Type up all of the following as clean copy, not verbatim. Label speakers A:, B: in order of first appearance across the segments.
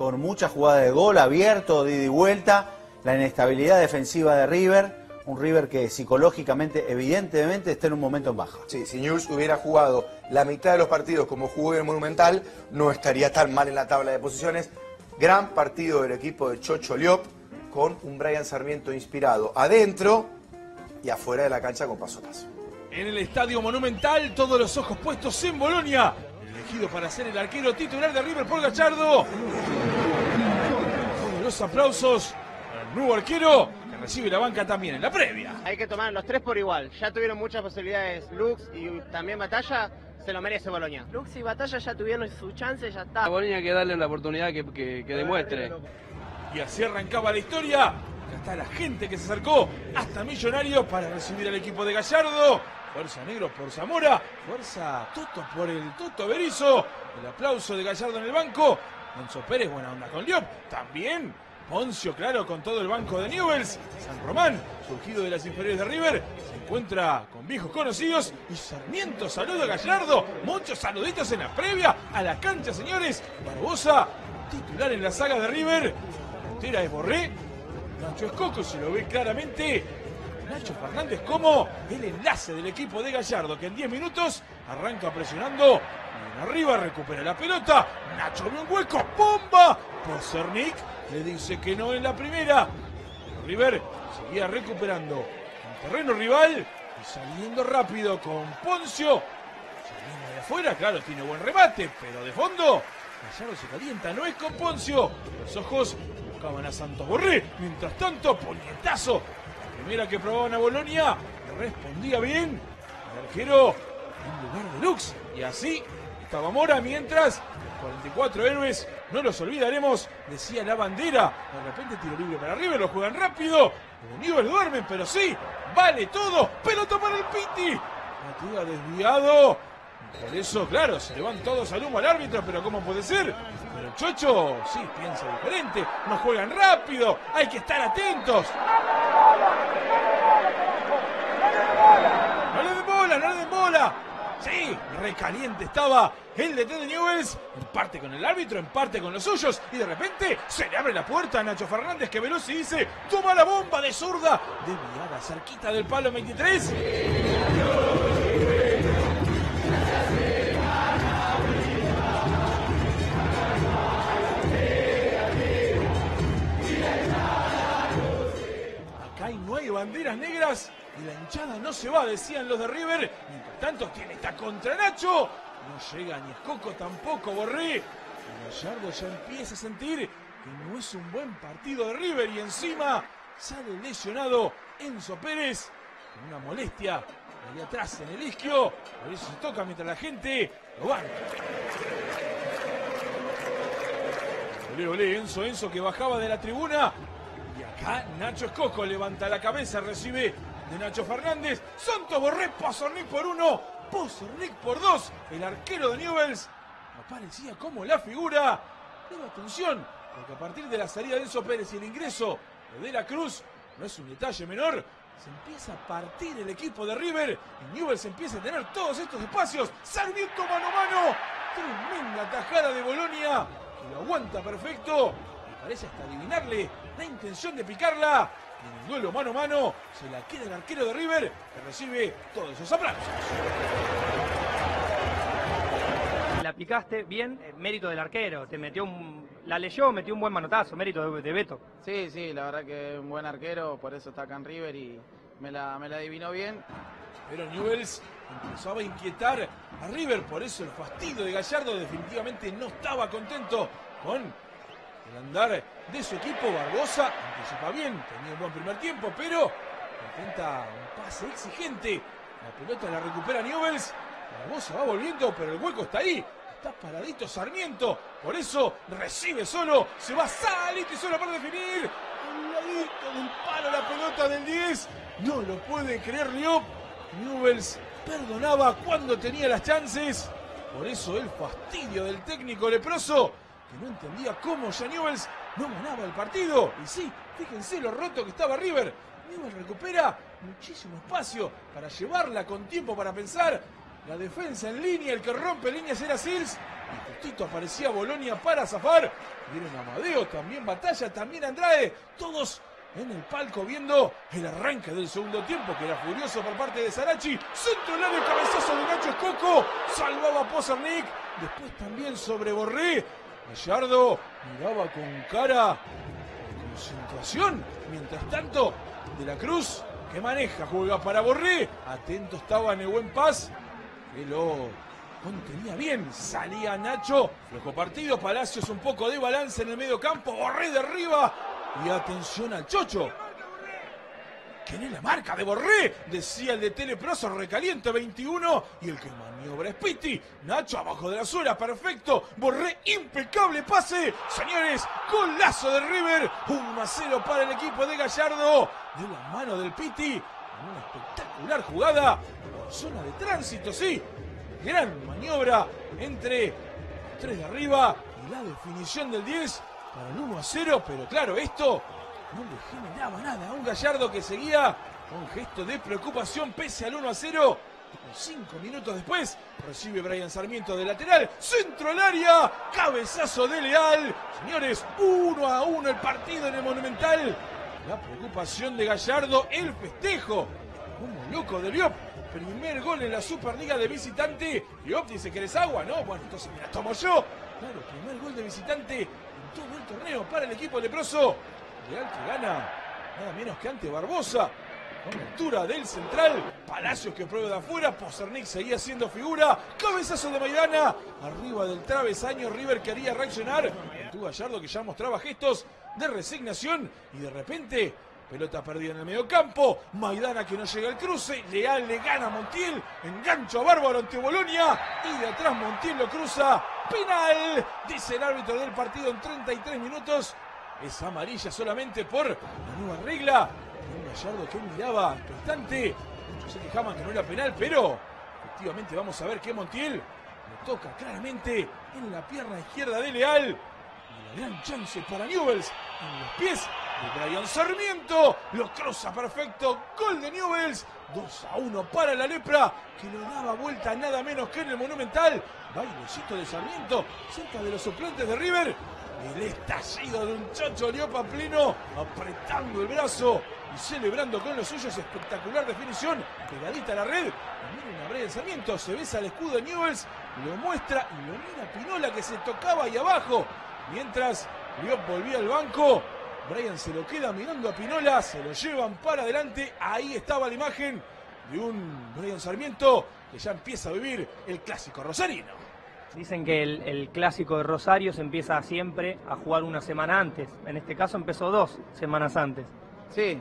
A: con mucha jugada de gol, abierto, de ida y vuelta, la inestabilidad defensiva de River, un River que psicológicamente, evidentemente, está en un momento en baja.
B: Sí, si Newell's hubiera jugado la mitad de los partidos como jugó en el Monumental, no estaría tan mal en la tabla de posiciones. Gran partido del equipo de Chocho Llop, con un Brian Sarmiento inspirado adentro y afuera de la cancha con paso a paso.
C: En el Estadio Monumental, todos los ojos puestos en Bolonia. Elegido para ser el arquero titular de River por Gallardo. Todos los aplausos al nuevo arquero que recibe la banca también en la previa.
D: Hay que tomar los tres por igual. Ya tuvieron muchas posibilidades Lux y también Batalla. Se lo merece Bolonia.
E: Lux y Batalla ya tuvieron su chance, ya está.
F: A Bolonia hay que darle la oportunidad que demuestre.
C: Y así arrancaba la historia. Acá está la gente que se acercó hasta Millonarios para recibir al equipo de Gallardo. Fuerza Negro por Zamora, fuerza Toto por el Toto Berizzo. El aplauso de Gallardo en el banco. Enzo Pérez, buena onda con Llop. También Poncio, claro, con todo el banco de Newell's. San Román, surgido de las inferiores de River, se encuentra con viejos conocidos. Y Sarmiento saluda a Gallardo. Muchos saluditos en la previa a la cancha, señores. Barbosa, titular en la saga de River. La delantera es Borré. Nacho Escoco se lo ve claramente. Nacho Fernández como el enlace del equipo de Gallardo, que en 10 minutos arranca presionando. Bien arriba, recupera la pelota. Nacho ve un hueco, ¡bomba! Pozernik le dice que no en la primera. River seguía recuperando el terreno rival y saliendo rápido con Poncio. Saliendo de afuera, claro, tiene buen remate, pero de fondo Gallardo se calienta, no es con Poncio. Los ojos buscaban a Santos Borré. Mientras tanto, puñetazo. Primera que probaban a Bolonia, respondía bien el arquero en lugar de Lux. Y así estaba Mora, mientras 44 héroes, no los olvidaremos, decía la bandera. De repente tiro libre para River, lo juegan rápido. Los Newell's duermen, pero sí, vale todo. Pelota para el Piti. La tira desviado. Por eso, claro, se le van todos al humo al árbitro, pero ¿cómo puede ser? Pero Chocho sí piensa diferente, no juegan rápido, hay que estar atentos. No le den bola, no le den bola. Sí, recaliente estaba el DT de Newell's, en parte con el árbitro, en parte con los suyos, y de repente se le abre la puerta a Nacho Fernández, que veloz y dice, toma la bomba de zurda, desviada cerquita del palo 23. No hay banderas negras y la hinchada no se va, decían los de River. Mientras tanto, ¿quién está contra Nacho? No llega ni Escoco, tampoco Borré. Y Gallardo ya empieza a sentir que no es un buen partido de River y encima sale lesionado Enzo Pérez con una molestia ahí atrás en el isquio. Por eso se toca mientras la gente lo banca. Olé, olé, Enzo que bajaba de la tribuna. Y acá Nacho Escoco levanta la cabeza, recibe de Nacho Fernández. Santos Borré, Pozernik por 1, Pozernik por 2. El arquero de Newell's aparecía como la figura. Pero atención, porque a partir de la salida de Enzo Pérez y el ingreso de la Cruz, no es un detalle menor, se empieza a partir el equipo de River y Newell's empieza a tener todos estos espacios. Sarmiento mano a mano, tremenda tajada de Bolonia, que lo aguanta perfecto. Parece hasta adivinarle la intención de picarla. Y en el duelo mano a mano se la queda el arquero de River, que recibe todos esos aplausos.
E: La picaste bien, mérito del arquero. Te metió la leyó, metió un buen manotazo, mérito de Beto.
G: Sí, la verdad que es un buen arquero, por eso está acá en River y me la adivinó bien.
C: Pero Newell's empezaba a inquietar a River, por eso el fastidio de Gallardo definitivamente no estaba contento con el andar de su equipo. Barbosa anticipa bien, tenía un buen primer tiempo, pero intenta un pase exigente. La pelota la recupera Newell's. Barbosa va volviendo, pero el hueco está ahí. Está paradito Sarmiento, por eso recibe solo. Se va Salito y solo para definir. Al ladito del palo la pelota del 10. No lo puede creer Llop. Newell's perdonaba cuando tenía las chances. Por eso el fastidio del técnico leproso, que no entendía cómo ya Newell's no ganaba el partido. Y sí, fíjense lo roto que estaba River. Newell's recupera muchísimo espacio para llevarla con tiempo para pensar. La defensa en línea, el que rompe líneas era Sils. Y justito aparecía Bolonia para zafar. Vieron a Amadeo, también Batalla, también Andrade. Todos en el palco viendo el arranque del segundo tiempo, que era furioso por parte de Sarachi. Centro del área, cabezazo de Nacho Escoco. Salvaba a Pozernik. Después también sobre Borré. Gallardo miraba con cara de concentración. Mientras tanto, De la Cruz, que maneja, juega para Borré. Atento estaba Nehuen Paz, que lo contenía bien. Salía Nacho. Flojo partido. Palacios un poco de balance en el medio campo. Borré de arriba. Y atención al Chocho. ¿Quién es la marca de Borré? Decía el de Teleproso, recaliente 21. Y el que maniobra es Pitti. Nacho abajo de la suela, perfecto. Borré, impecable pase. Señores, golazo de River. 1-0 para el equipo de Gallardo. De la mano del Pitti. En una espectacular jugada. Por zona de tránsito, sí. Gran maniobra entre los tres de arriba. Y la definición del 10 para el 1-0. Pero claro, esto no le generaba nada a un Gallardo que seguía con gesto de preocupación pese al 1-0. 5 minutos después recibe Brian Sarmiento de lateral, centro al área, cabezazo de Leal. Señores, 1-1 el partido en el Monumental. La preocupación de Gallardo, el festejo como loco de Liop. Primer gol en la Superliga de visitante. Liop dice que eres agua, ¿no? Bueno, entonces me la tomo yo. Claro, primer gol de visitante en todo el torneo para el equipo leproso. Leal que gana nada menos que ante Barbosa. Con la altura del central. Palacios que prueba de afuera. Pozernik seguía siendo figura. Cabezazo de Maidana. Arriba del travesaño. River quería reaccionar. Tu Gallardo que ya mostraba gestos de resignación. Y de repente, pelota perdida en el mediocampo. Maidana que no llega al cruce. Leal le gana a Montiel. Engancho a Bárbaro ante Bolonia. Y de atrás Montiel lo cruza. Penal. Dice el árbitro del partido en 33 minutos. Es amarilla solamente por la nueva regla. Un Gallardo que miraba expectante. Muchos se quejaban que no era penal, pero efectivamente vamos a ver que Montiel le toca claramente en la pierna izquierda de Leal. Y la gran chance para Newell's en los pies de Brian Sarmiento. Lo cruza perfecto. Gol de Newell's. 2-1 para la Lepra, que lo daba vuelta nada menos que en el Monumental. Bailecito de Sarmiento cerca de los suplentes de River. El estallido de un Chocho Liop a pleno, apretando el brazo y celebrando con los suyos. Espectacular definición, pegadita a la red. Y miren a Brian Sarmiento, se besa el escudo de Newell's, lo muestra y lo mira Pinola que se tocaba ahí abajo. Mientras Liop volvía al banco, Brian se lo queda mirando a Pinola, se lo llevan para adelante. Ahí estaba la imagen de un Brian Sarmiento que ya empieza a vivir el clásico rosarino.
E: Dicen que el clásico de Rosario se empieza siempre a jugar una semana antes. En este caso empezó 2 semanas antes.
G: Sí,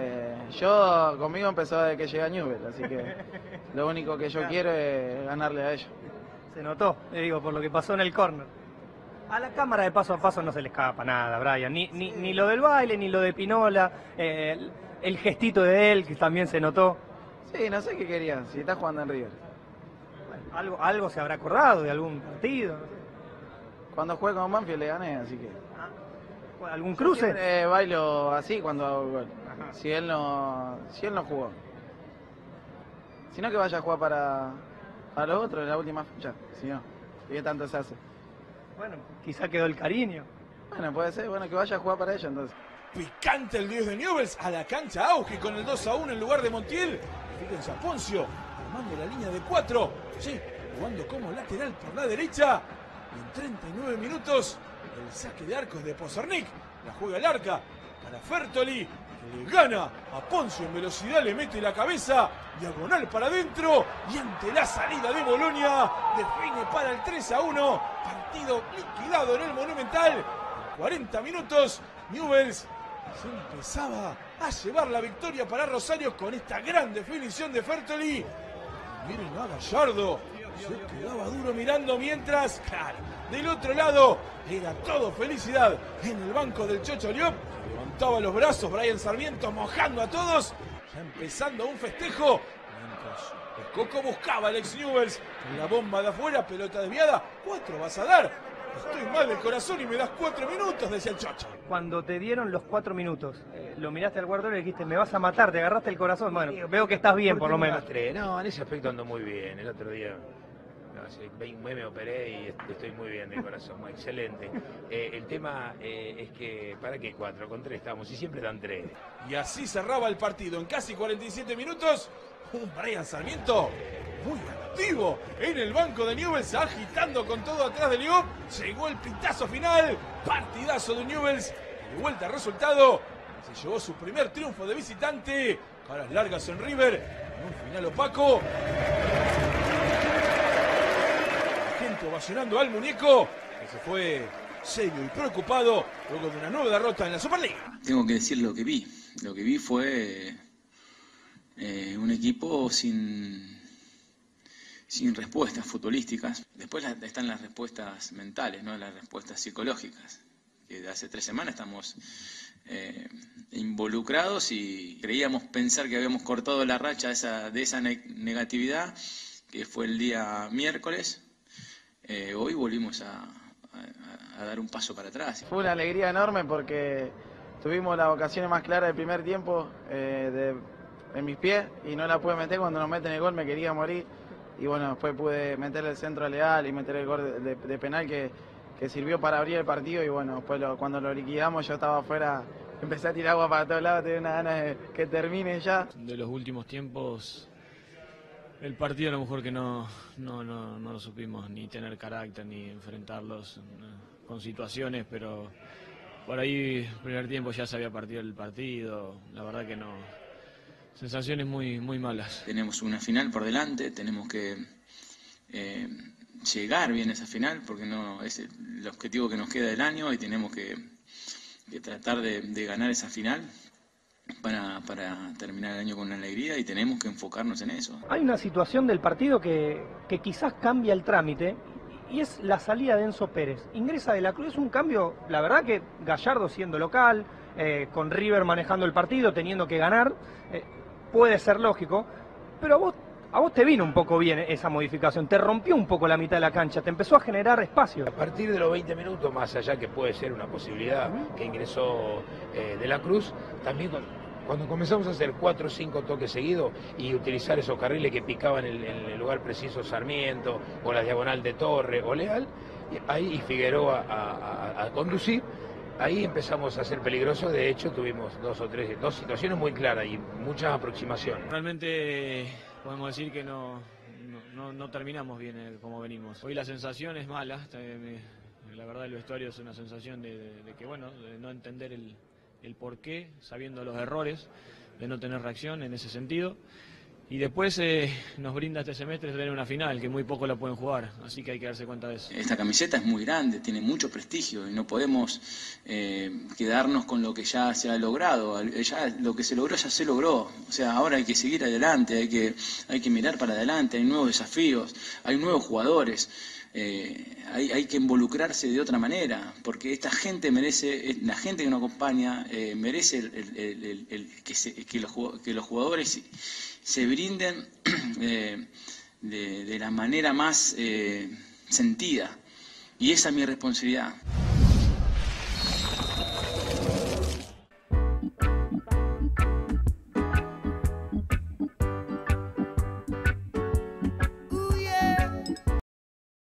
G: yo conmigo empezó desde que llegué a Newell's, así que lo único que yo quiero es ganarle a ellos.
E: Se notó, le digo, por lo que pasó en el córner. A la cámara de paso a paso no se le escapa nada, Brian. Ni lo del baile, ni lo de Pinola, el gestito de él, que también se notó.
G: Sí, no sé qué querían, si está jugando en River.
E: Algo se habrá acordado de algún partido.
G: Cuando jugué con Banfield le gané, así que...
E: ¿Algún cruce?
G: Bailo así cuando hago gol. Si él no jugó. Sino que vaya a jugar para los otros en la última fecha. Si no, ¿y qué tanto se hace?
E: Bueno, quizá quedó el cariño.
G: Bueno, puede ser, bueno, que vaya a jugar para ellos entonces.
C: Picante el 10 de Newell's a la cancha Auge con el 2-1 en lugar de Montiel. Fíjense a Poncio armando la línea de 4. Sí, jugando como lateral por la derecha. Y en 39 minutos el saque de arcos de Pozernik. La juega el arca para Fertoli. Que le gana a Poncio en velocidad, le mete la cabeza. Diagonal para adentro. Y ante la salida de Bolonia define para el 3-1. Partido liquidado en el Monumental. En 40 minutos Newell's se empezaba a llevar la victoria para Rosario con esta gran definición de Fertoli. Miren a Gallardo, se quedaba duro mirando mientras, claro, del otro lado era todo felicidad en el banco del Chocho Liop. Levantaba los brazos Brian Sarmiento mojando a todos, ya empezando un festejo. Mientras el Coco buscaba a Alex Newell's con la bomba de afuera, pelota desviada. 4 vas a dar. Estoy mal del corazón y me das 4 minutos, decía el Chocho.
E: Cuando te dieron los 4 minutos, lo miraste al guardador y le dijiste, me vas a matar, te agarraste el corazón. Bueno, veo que estás bien por lo menos.
H: No, en ese aspecto ando muy bien. El otro día me operé y estoy muy bien del corazón, muy excelente. El tema es que, ¿para qué 4? Con 3 estamos y siempre dan 3.
C: Y así cerraba el partido en casi 47 minutos. Un Brian Sarmiento muy activo en el banco de Newell's, agitando con todo atrás de Liop. Llegó el pitazo final. Partidazo de Newell's. De vuelta al resultado. Se llevó su primer triunfo de visitante. Caras largas en River. En un final opaco. La gente ovacionando al muñeco, que se fue serio y preocupado luego de una nueva derrota en la Superliga.
I: Tengo que decir lo que vi. Lo que vi fue un equipo sin respuestas futbolísticas. Después están las respuestas mentales, ¿no? Las respuestas psicológicas. Que de hace 3 semanas estamos involucrados y creíamos pensar que habíamos cortado la racha de esa negatividad, que fue el día miércoles. Hoy volvimos a dar un paso para atrás.
G: Fue una alegría enorme porque tuvimos las ocasiones más claras del primer tiempo en mis pies y no la pude meter. Cuando nos meten el gol me quería morir y bueno, después pude meter el centro a Leal y meter el gol de penal que sirvió para abrir el partido y bueno, después cuando lo liquidamos yo estaba afuera, empecé a tirar agua para todos lados, tenía una ganas de que termine ya.
J: De los últimos tiempos, el partido a lo mejor que no lo supimos ni tener carácter ni enfrentarlos con situaciones, pero por ahí el primer tiempo ya se había partido el partido, la verdad que no, sensaciones muy malas.
I: Tenemos una final por delante, tenemos que llegar bien a esa final porque no es el objetivo que nos queda del año y tenemos que tratar de ganar esa final para terminar el año con una alegría y tenemos que enfocarnos en eso.
E: Hay una situación del partido que quizás cambia el trámite y es la salida de Enzo Pérez. Ingresa De la Cruz, es un cambio, la verdad que Gallardo siendo local, con River manejando el partido, teniendo que ganar, puede ser lógico, pero a vos te vino un poco bien esa modificación, te rompió un poco la mitad de la cancha, te empezó a generar espacio.
H: A partir de los 20 minutos, más allá que puede ser una posibilidad que ingresó De la Cruz, también cuando comenzamos a hacer 4 o 5 toques seguidos y utilizar esos carriles que picaban en el lugar preciso Sarmiento o la diagonal de Torre o Leal, ahí Figueroa a conducir, ahí empezamos a ser peligrosos. De hecho tuvimos 2 situaciones muy claras y muchas aproximaciones.
J: Realmente podemos decir que no terminamos bien como venimos. Hoy la sensación es mala, la verdad el vestuario es una sensación de que bueno, de no entender el porqué, sabiendo los errores, de no tener reacción en ese sentido. Y después nos brinda este semestre tener una final, que muy poco la pueden jugar, así que hay que darse cuenta de eso.
I: Esta camiseta es muy grande, tiene mucho prestigio y no podemos quedarnos con lo que ya se ha logrado. Ya lo que se logró ya se logró, o sea, ahora hay que seguir adelante, hay que mirar para adelante, hay nuevos desafíos, hay nuevos jugadores. Hay que involucrarse de otra manera, porque esta gente merece, la gente que nos acompaña merece que los jugadores se brinden de la manera más sentida, y esa es mi responsabilidad.